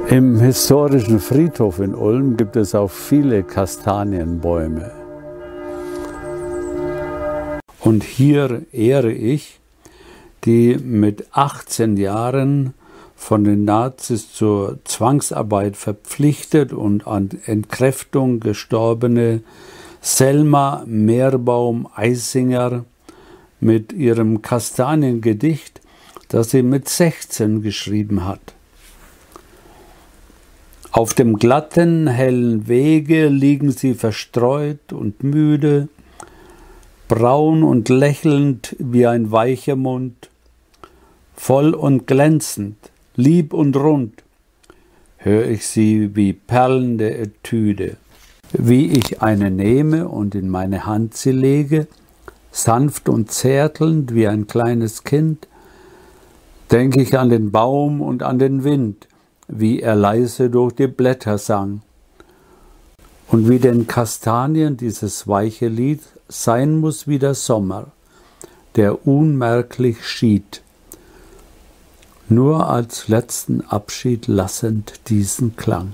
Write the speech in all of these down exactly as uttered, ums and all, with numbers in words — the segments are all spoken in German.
Im historischen Friedhof in Ulm gibt es auch viele Kastanienbäume. Und hier ehre ich die mit achtzehn Jahren von den Nazis zur Zwangsarbeit verpflichtet und an Entkräftung gestorbene Selma Meerbaum-Eisinger mit ihrem Kastaniengedicht, das sie mit sechzehn geschrieben hat. Auf dem glatten, hellen Wege liegen sie verstreut und müde, braun und lächelnd wie ein weicher Mund, voll und glänzend, lieb und rund, hör ich sie wie perlende Etüde. Wie ich eine nehme und in meine Hand sie lege, sanft und zärtelnd wie ein kleines Kind, denk ich an den Baum und an den Wind, wie er leise durch die Blätter sang. Und wie den Kastanien dieses weiche Lied sein muss wie der Sommer, der unmerklich schied, nur als letzten Abschied lassend diesen Klang.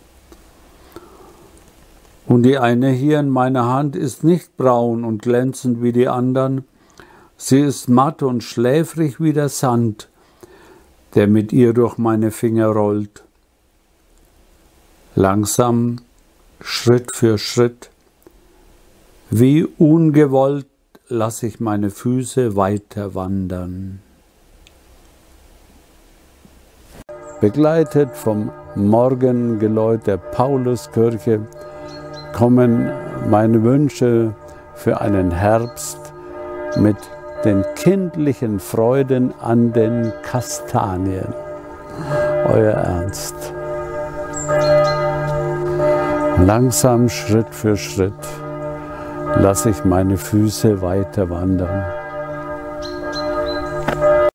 Und die eine hier in meiner Hand ist nicht braun und glänzend wie die anderen, sie ist matt und schläfrig wie der Sand, der mit ihr durch meine Finger rollt. Langsam, Schritt für Schritt, wie ungewollt lasse ich meine Füße weiter wandern. Begleitet vom Morgengeläut der Pauluskirche kommen meine Wünsche für einen Herbst mit den kindlichen Freuden an den Kastanien. Euer Ernst. Langsam, Schritt für Schritt, lasse ich meine Füße weiter wandern.